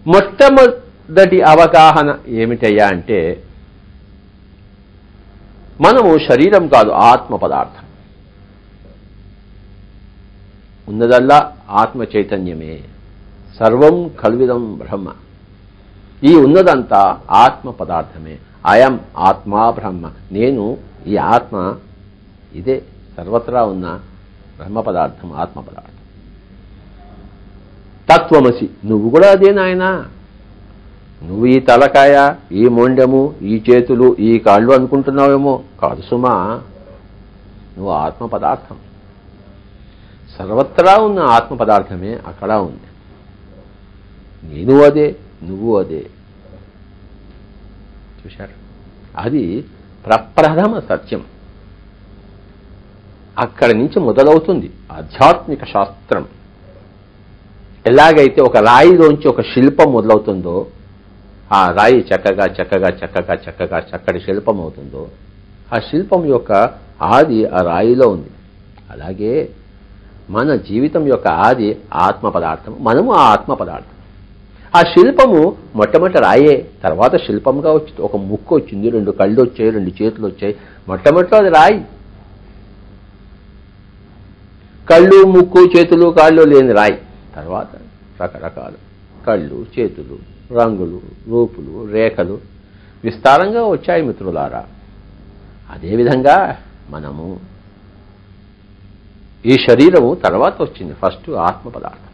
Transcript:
మొట్టమొదటి అవగాహన ఏమిటయ్యా అంటే మనము శరీరం కాదు, ఆత్మ పదార్థం. ఉన్నదల్లా ఆత్మ చైతన్యమే. సర్వం కల్విదం బ్రహ్మ. ఈ ఉన్నదంతా ఆత్మ పదార్థమే. అయం ఆత్మా బ్రహ్మ. నేను ఈ ఆత్మ, ఇదే సర్వత్రా ఉన్న బ్రహ్మ పదార్థం, ఆత్మ పదార్థం. తత్వమసి. నువ్వు కూడా అదే నాయనా. నువ్వు ఈ తలకాయ, ఈ మొండెము, ఈ చేతులు, ఈ కాళ్ళు అనుకుంటున్నావేమో. కాదు సుమా, నువ్వు ఆత్మ పదార్థం. సర్వత్రా ఉన్న ఆత్మ పదార్థమే అక్కడ ఉంది. నేను అదే, నువ్వు అదే. చూశారు? అది ప్రప్రథమ సత్యం. అక్కడి నుంచి మొదలవుతుంది ఆధ్యాత్మిక శాస్త్రం. ఎలాగైతే ఒక రాయిలోంచి ఒక శిల్పం మొదలవుతుందో, ఆ రాయి చక్కగా చక్కగా చక్కగా చక్కగా చక్కటి శిల్పం అవుతుందో, ఆ శిల్పం యొక్క ఆది ఆ రాయిలో ఉంది. అలాగే మన జీవితం యొక్క ఆది ఆత్మ పదార్థం. మనము ఆ ఆత్మ పదార్థం. ఆ శిల్పము మొట్టమొదటి రాయే, తర్వాత శిల్పంగా వచ్చింది. ఒక ముక్కు వచ్చింది, 2 కళ్ళు వచ్చాయి, 2 చేతులు వచ్చాయి. మొట్టమొదటిలో అది రాయి. కళ్ళు, ముక్కు, చేతులు, కాళ్ళు లేని రాయి. తర్వాత రకరకాలు కళ్ళు, చేతులు, రంగులు, రూపులు, రేఖలు విస్తారంగా వచ్చాయి మిత్రులారా. అదేవిధంగా మనము ఈ శరీరము తర్వాత వచ్చింది. ఫస్ట్ ఆత్మ పదార్థం.